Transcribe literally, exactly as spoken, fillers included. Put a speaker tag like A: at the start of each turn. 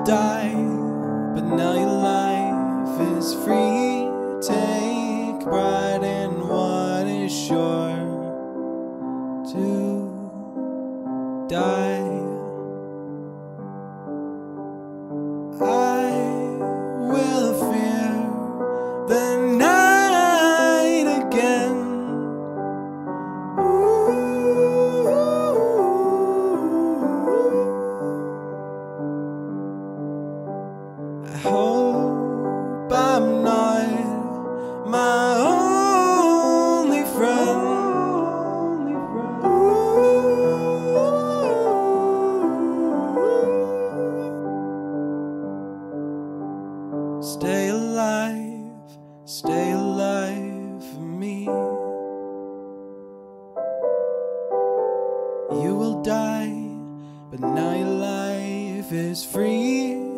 A: will die, but now your life is free. Take pride in what is sure to die. I will fear the night again. Ooh. I hope I'm not my only friend. Stay alive, stay alive for me. You will die, but now your life is free.